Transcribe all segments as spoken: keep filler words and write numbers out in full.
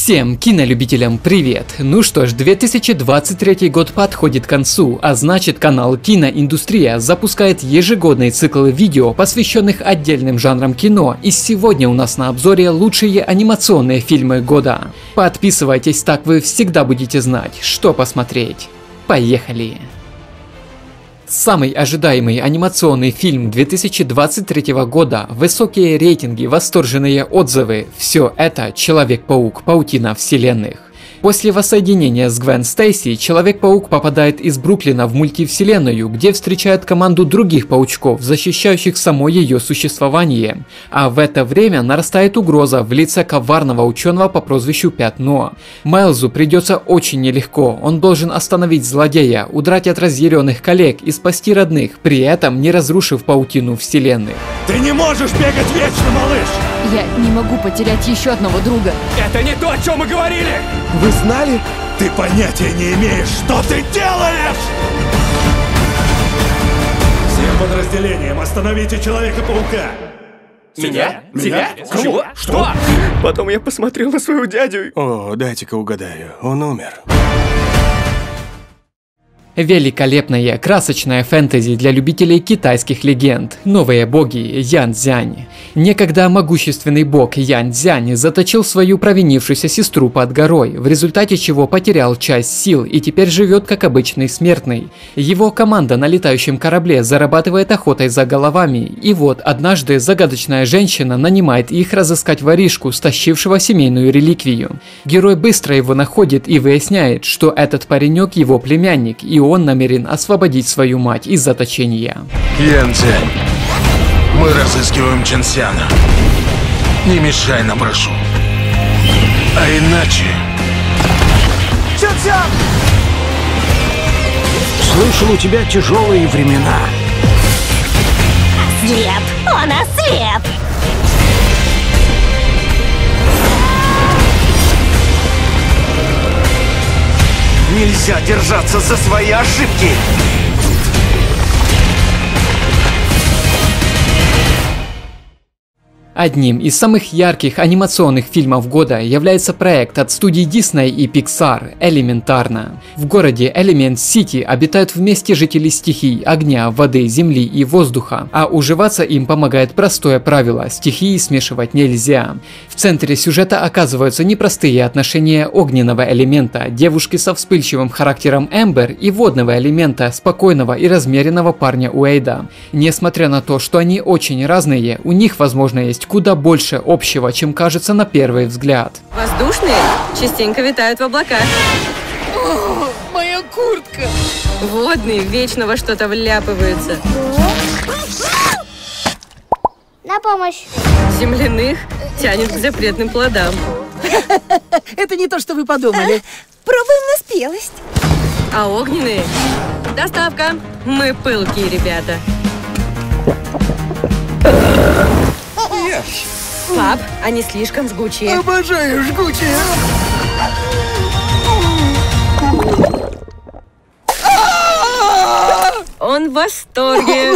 Всем кинолюбителям привет! Ну что ж, две тысячи двадцать третий год подходит к концу, а значит канал Киноиндустрия запускает ежегодный цикл видео, посвященных отдельным жанрам кино, и сегодня у нас на обзоре лучшие анимационные фильмы года. Подписывайтесь, так вы всегда будете знать, что посмотреть. Поехали! Самый ожидаемый анимационный фильм две тысячи двадцать третьего года, высокие рейтинги, восторженные отзывы – все это Человек-паук. Паутина вселенных. После воссоединения с Гвен Стейси, Человек-паук попадает из Бруклина в мультивселенную, где встречает команду других паучков, защищающих само ее существование. А в это время нарастает угроза в лице коварного ученого по прозвищу Пятно. Майлзу придется очень нелегко, он должен остановить злодея, удрать от разъяренных коллег и спасти родных, при этом не разрушив паутину вселенных. Ты не можешь бегать вечно, малыш! Я не могу потерять еще одного друга. Это не то, о чем мы говорили! Вы знали? Ты понятия не имеешь, что ты делаешь! Всем подразделениям остановите Человека-паука! Меня? Меня? Тебя? Кого? Чего? Что? Потом я посмотрел на своего дядю. О, дайте-ка угадаю, он умер. Великолепное, красочное фэнтези для любителей китайских легенд. Новые боги Ян Цзянь. Некогда могущественный бог Ян Цзянь заточил свою провинившуюся сестру под горой, в результате чего потерял часть сил и теперь живет как обычный смертный. Его команда на летающем корабле зарабатывает охотой за головами, и вот однажды загадочная женщина нанимает их разыскать воришку, стащившего семейную реликвию. Герой быстро его находит и выясняет, что этот паренек его племянник, и он намерен освободить свою мать из заточения. Ян Цзянь, мы разыскиваем Чэнсяна. Не мешай нам, прошу. А иначе... Чэнсян! Слышал, у тебя тяжелые времена. Ослеп! Он ослеп! Нельзя держаться за свои ошибки! Одним из самых ярких анимационных фильмов года является проект от студий Disney и Pixar «Элементарно». В городе Элемент-Сити обитают вместе жители стихий огня, воды, земли и воздуха, а уживаться им помогает простое правило – стихии смешивать нельзя. В центре сюжета оказываются непростые отношения огненного элемента, девушки со вспыльчивым характером Эмбер и водного элемента, спокойного и размеренного парня Уэйда. Несмотря на то, что они очень разные, у них, возможно, есть куда больше общего, чем кажется на первый взгляд. Воздушные частенько витают в облаках. О, моя куртка! Водные вечно во что-то вляпываются. На помощь! Земляных тянет к запретным плодам. Это не то, что вы подумали. Пробуем на спелость. А огненные? Доставка. Мы пылкие ребята. Пап, они слишком жгучие. Обожаю жгучие. Он в восторге.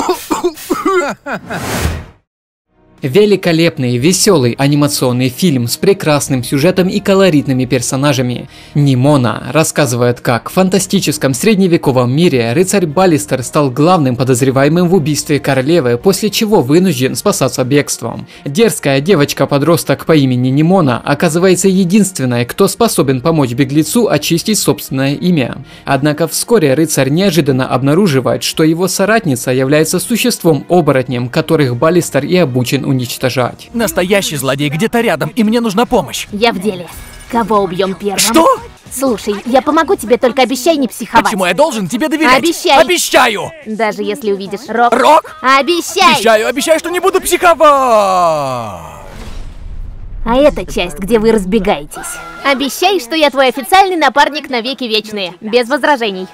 Великолепный, веселый анимационный фильм с прекрасным сюжетом и колоритными персонажами. Нимона рассказывает, как в фантастическом средневековом мире рыцарь Баллистер стал главным подозреваемым в убийстве королевы, после чего вынужден спасаться бегством. Дерзкая девочка-подросток по имени Нимона оказывается единственной, кто способен помочь беглецу очистить собственное имя. Однако вскоре рыцарь неожиданно обнаруживает, что его соратница является существом-оборотнем, которых Баллистер и обучен уничтожать. Настоящий злодей где-то рядом, и мне нужна помощь. Я в деле. Кого убьем первым? Что? Слушай, я помогу тебе, только обещай не психовать. Почему я должен тебе доверять? Обещай. Обещаю! Даже если увидишь Рок. Рок? Обещай! Обещаю, обещаю, что не буду психовать! А это часть, где вы разбегаетесь. Обещай, что я твой официальный напарник на веки вечные. Без возражений.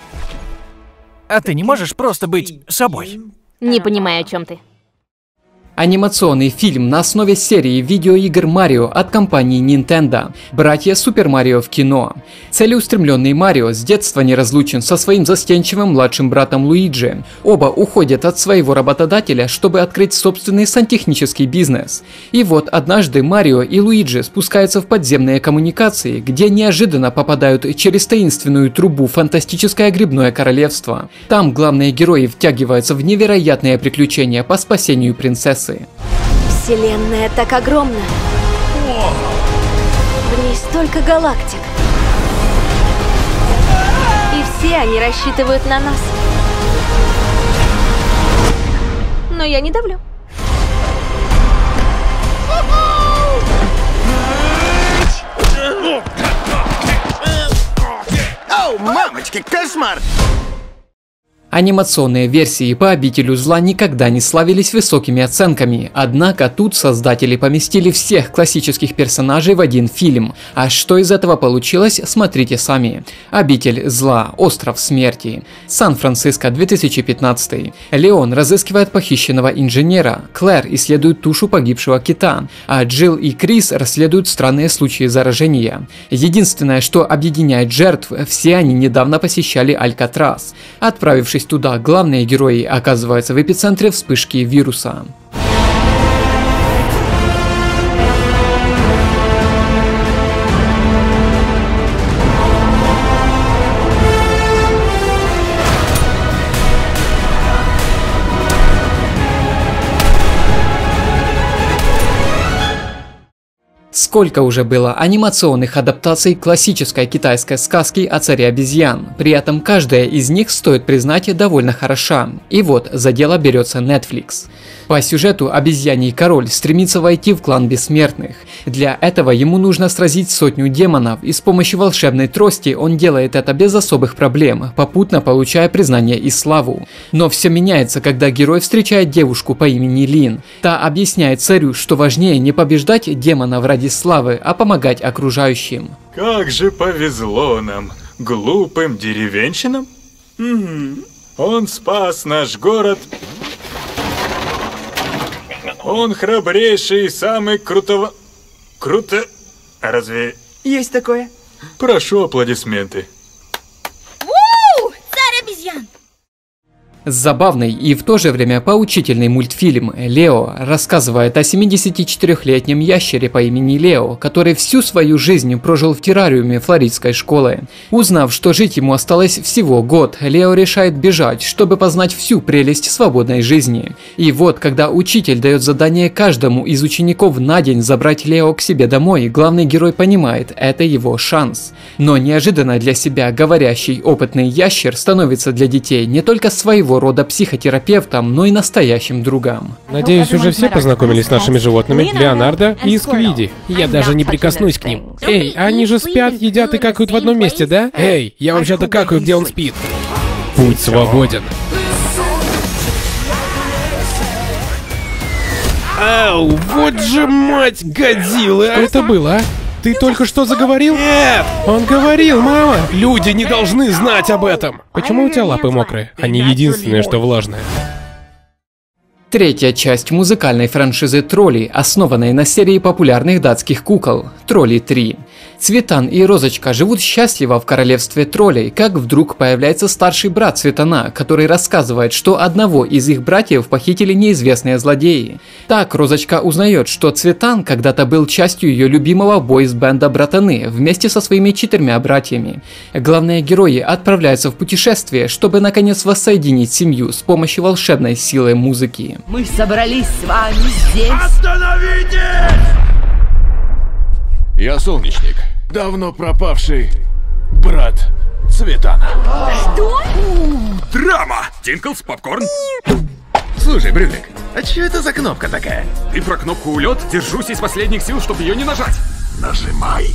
А ты не можешь просто быть собой? Не понимаю, о чем ты. Анимационный фильм на основе серии видеоигр Марио от компании Nintendo. Братья Супер Марио в кино. Целеустремленный Марио с детства неразлучен со своим застенчивым младшим братом Луиджи. Оба уходят от своего работодателя, чтобы открыть собственный сантехнический бизнес. И вот однажды Марио и Луиджи спускаются в подземные коммуникации, где неожиданно попадают через таинственную трубу в фантастическое грибное королевство. Там главные герои втягиваются в невероятные приключения по спасению принцессы. Вселенная так огромна. В ней столько галактик. И все они рассчитывают на нас. Но я не давлю. Оу, мамочки, кошмар! Анимационные версии по «Обителю зла» никогда не славились высокими оценками, однако тут создатели поместили всех классических персонажей в один фильм. А что из этого получилось, смотрите сами. «Обитель зла. Остров смерти». Сан-Франциско, две тысячи пятнадцатый. Леон разыскивает похищенного инженера, Клэр исследует тушу погибшего кита, а Джилл и Крис расследуют странные случаи заражения. Единственное, что объединяет жертв, все они недавно посещали Алькатрас. Отправившись туда, главные герои оказываются в эпицентре вспышки вируса. Сколько уже было анимационных адаптаций классической китайской сказки о царе обезьян, при этом каждая из них, стоит признать, довольно хороша. И вот за дело берется Netflix. По сюжету обезьяний король стремится войти в клан бессмертных. Для этого ему нужно сразить сотню демонов, и с помощью волшебной трости он делает это без особых проблем, попутно получая признание и славу. Но все меняется, когда герой встречает девушку по имени Лин. Та объясняет царю, что важнее не побеждать демонов ради славы, а помогать окружающим. Как же повезло нам, глупым деревенщинам. Угу. Он спас наш город. Он храбрейший и самый крутого... Круто... А разве... Есть такое. Прошу аплодисменты. Уу! Царь обезьян! Забавный и в то же время поучительный мультфильм «Лео» рассказывает о семидесятичетырёхлетнем ящере по имени Лео, который всю свою жизнь прожил в террариуме флоридской школы. Узнав, что жить ему осталось всего год, Лео решает бежать, чтобы познать всю прелесть свободной жизни. И вот, когда учитель дает задание каждому из учеников на день забрать Лео к себе домой, главный герой понимает, это его шанс. Но неожиданно для себя говорящий опытный ящер становится для детей не только своего рода психотерапевтом, но и настоящим другом. Надеюсь, уже все познакомились с нашими животными, Леонардо и Сквиди. Я даже не прикоснусь к ним. Эй, они же спят, едят и какают в одном месте, да? Эй, я вообще-то какаю, где он спит. Путь свободен. Ау, вот же мать Годзиллы! Что это было, а? Ты только что заговорил? Нет! Он говорил, мама! Люди не должны знать об этом! Почему у тебя лапы мокрые? Они единственные, что влажные. Третья часть музыкальной франшизы «Тролли», основанной на серии популярных датских кукол «Тролли три». Цветан и Розочка живут счастливо в королевстве троллей, как вдруг появляется старший брат Цветана, который рассказывает, что одного из их братьев похитили неизвестные злодеи. Так Розочка узнает, что Цветан когда-то был частью ее любимого бойс-бенда «Братаны» вместе со своими четырьмя братьями. Главные герои отправляются в путешествие, чтобы наконец воссоединить семью с помощью волшебной силы музыки. Мы собрались с вами здесь. Остановитесь! Я Солнечник, давно пропавший брат Цветана. Что? Драма! Тинклс, попкорн. Слушай, Брюлик, а что это за кнопка такая? Ты про кнопку улет? Держусь из последних сил, чтобы ее не нажать. Нажимай.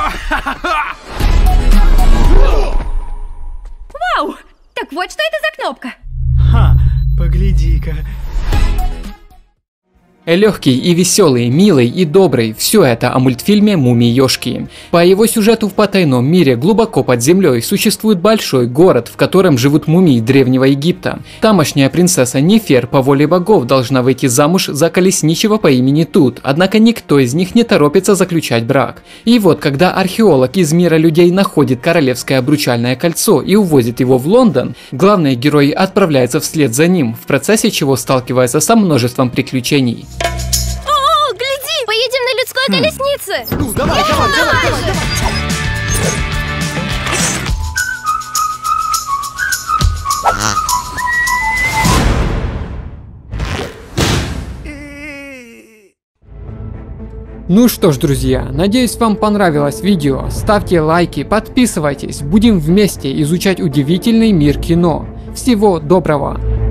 Вау! Так вот что это за кнопка. Ха, погляди-ка. Легкий и веселый, милый и добрый – все это о мультфильме «Мумий-ешки». По его сюжету в потайном мире глубоко под землей существует большой город, в котором живут мумии Древнего Египта. Тамошняя принцесса Нефер по воле богов должна выйти замуж за колесничего по имени Тут, однако никто из них не торопится заключать брак. И вот, когда археолог из мира людей находит королевское обручальное кольцо и увозит его в Лондон, главный герой отправляется вслед за ним, в процессе чего сталкивается со множеством приключений. О, гляди! Поедем на людской колеснице! Ну, давай, давай, давай, давай, давай. Ну что ж, друзья, надеюсь, вам понравилось видео. Ставьте лайки, подписывайтесь, будем вместе изучать удивительный мир кино. Всего доброго!